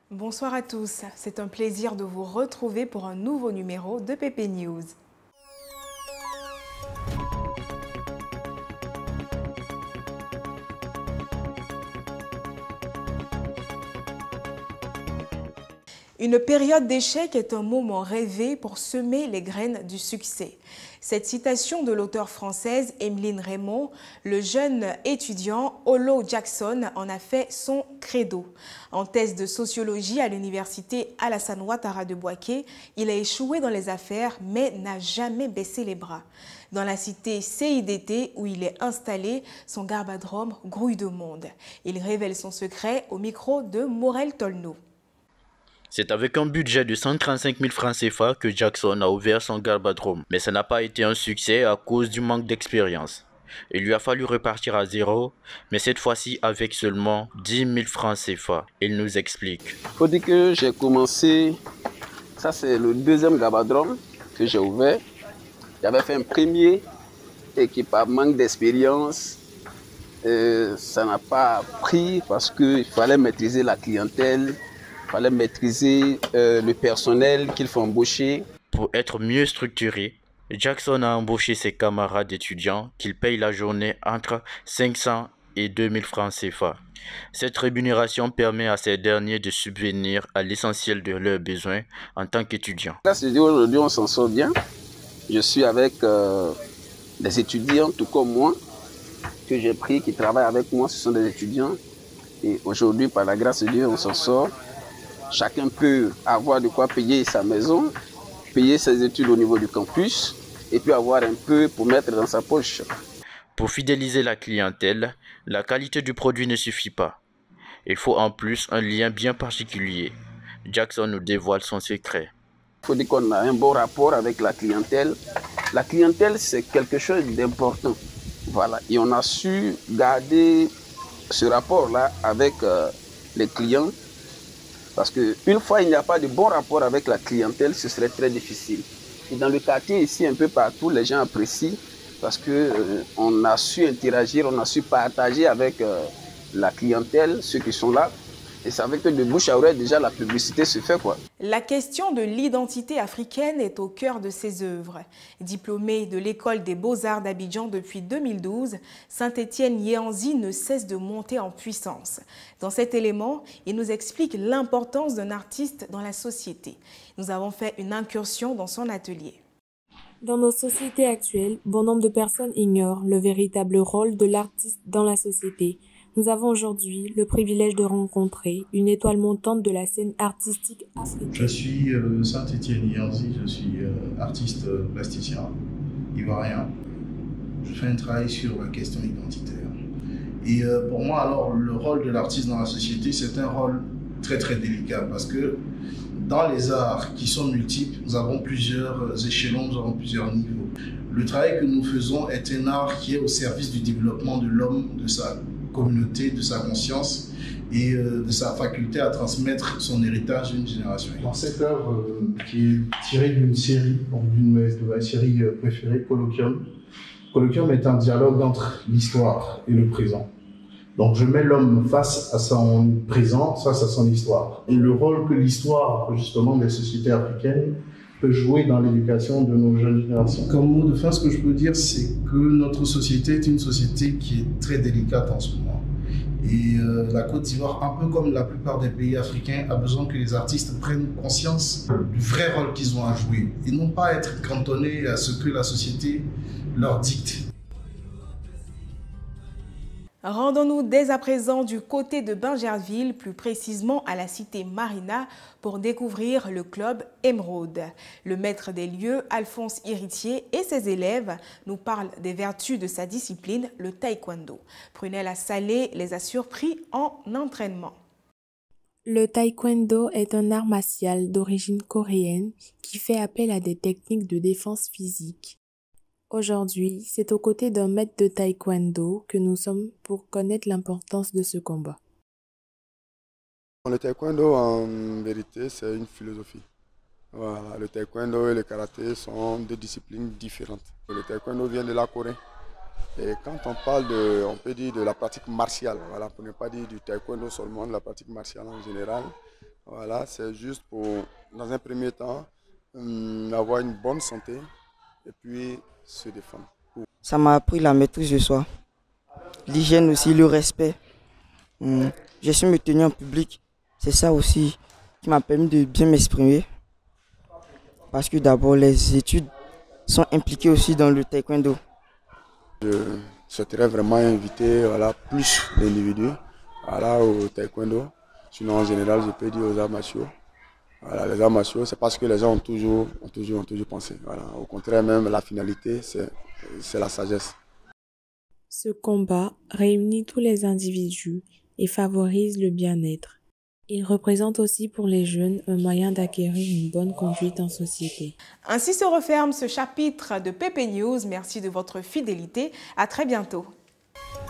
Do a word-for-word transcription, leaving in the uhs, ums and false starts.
Bonsoir à tous, c'est un plaisir de vous retrouver pour un nouveau numéro de P P News. Une période d'échec est un moment rêvé pour semer les graines du succès. Cette citation de l'auteure française Emeline Reymond, le jeune étudiant Olo Jackson en a fait son credo. En thèse de sociologie à l'université Alassane Ouattara de Bouaké, il a échoué dans les affaires mais n'a jamais baissé les bras. Dans la cité C I D T où il est installé, son garbadrome grouille de monde. Il révèle son secret au micro de Morel Tolno. C'est avec un budget de cent trente-cinq mille francs C F A que Jackson a ouvert son garbadrome, mais ça n'a pas été un succès à cause du manque d'expérience. Il lui a fallu repartir à zéro, mais cette fois-ci avec seulement dix mille francs C F A. Il nous explique. Il faut dire que j'ai commencé, ça c'est le deuxième garbadrome que j'ai ouvert. J'avais fait un premier et qui par manque d'expérience, euh, ça n'a pas pris parce qu'il fallait maîtriser la clientèle. Il fallait maîtriser euh, le personnel qu'il faut embaucher. Pour être mieux structuré, Jackson a embauché ses camarades étudiants qu'il paye la journée entre cinq cents et deux mille francs C F A. Cette rémunération permet à ces derniers de subvenir à l'essentiel de leurs besoins en tant qu'étudiants. Aujourd'hui, on s'en sort bien. Je suis avec euh, des étudiants, tout comme moi, que j'ai pris, qui travaillent avec moi. Ce sont des étudiants. Et aujourd'hui, par la grâce de Dieu, on s'en sort. Chacun peut avoir de quoi payer sa maison, payer ses études au niveau du campus et puis avoir un peu pour mettre dans sa poche. Pour fidéliser la clientèle, la qualité du produit ne suffit pas. Il faut en plus un lien bien particulier. Jackson nous dévoile son secret. Il faut dire qu'on a un bon rapport avec la clientèle. La clientèle, c'est quelque chose d'important. Voilà. Et on a su garder ce rapport-là avec euh, les clients. Parce qu'une fois il n'y a pas de bon rapport avec la clientèle, ce serait très difficile. Et dans le quartier ici, un peu partout, les gens apprécient parce qu'on euh, a su interagir, on a su partager avec euh, la clientèle, ceux qui sont là. Et c'est avec que de bouche à oreille, déjà, la publicité se fait, quoi. La question de l'identité africaine est au cœur de ses œuvres. Diplômé de l'École des Beaux-Arts d'Abidjan depuis deux mille douze, Saint-Étienne Yéanzi ne cesse de monter en puissance. Dans cet élément, il nous explique l'importance d'un artiste dans la société. Nous avons fait une incursion dans son atelier. Dans nos sociétés actuelles, bon nombre de personnes ignorent le véritable rôle de l'artiste dans la société. Nous avons aujourd'hui le privilège de rencontrer une étoile montante de la scène artistique africaine. Je suis euh, Saint-Étienne Yéanzi, je suis euh, artiste euh, plasticien, ivoirien. Je fais un travail sur la question identitaire. Et euh, pour moi, alors, le rôle de l'artiste dans la société, c'est un rôle très très délicat parce que dans les arts qui sont multiples, nous avons plusieurs échelons, nous avons plusieurs niveaux. Le travail que nous faisons est un art qui est au service du développement de l'homme, de sa communauté, de sa conscience et euh, de sa faculté à transmettre son héritage d'une génération. Dans cette œuvre euh, qui est tirée d'une série, d'une de ma série préférée, Colloquium, Colloquium est un dialogue entre l'histoire et le présent. Donc je mets l'homme face à son présent, face à son histoire. Et le rôle que l'histoire, justement, des sociétés africaines peut jouer dans l'éducation de nos jeunes générations. Comme mot de fin, ce que je peux dire, c'est que notre société est une société qui est très délicate en ce moment. Et euh, la Côte d'Ivoire, un peu comme la plupart des pays africains, a besoin que les artistes prennent conscience du vrai rôle qu'ils ont à jouer et non pas être cantonnés à ce que la société leur dicte. Rendons-nous dès à présent du côté de Bingerville, plus précisément à la cité Marina, pour découvrir le club Émeraude. Le maître des lieux, Alphonse Héritier, et ses élèves nous parlent des vertus de sa discipline, le taekwondo. Prunella Salé les a surpris en entraînement. Le taekwondo est un art martial d'origine coréenne qui fait appel à des techniques de défense physique. Aujourd'hui, c'est aux côtés d'un maître de taekwondo que nous sommes pour connaître l'importance de ce combat. Le taekwondo, en vérité, c'est une philosophie. Voilà, le taekwondo et le karaté sont deux disciplines différentes. Le taekwondo vient de la Corée. Et quand on parle de, on peut dire de la pratique martiale, voilà, pour ne pas dire du taekwondo seulement, de la pratique martiale en général, Voilà, c'est juste pour, dans un premier temps, hum, avoir une bonne santé et puis se défendre. Ça m'a appris la maîtrise de soi, l'hygiène aussi, le respect. Hum, Je su me tenir en public, c'est ça aussi qui m'a permis de bien m'exprimer. Parce que d'abord, les études sont impliquées aussi dans le taekwondo. Je souhaiterais vraiment inviter voilà, plus d'individus voilà, au taekwondo. Sinon, en général, je peux dire aux arts martiaux. Voilà, les arts martiaux, c'est parce que les gens ont toujours, ont toujours, ont toujours pensé. Voilà. Au contraire, même la finalité, c'est la sagesse. Ce combat réunit tous les individus et favorise le bien-être. Il représente aussi pour les jeunes un moyen d'acquérir une bonne conduite en société. Ainsi se referme ce chapitre de P P News. Merci de votre fidélité. À très bientôt.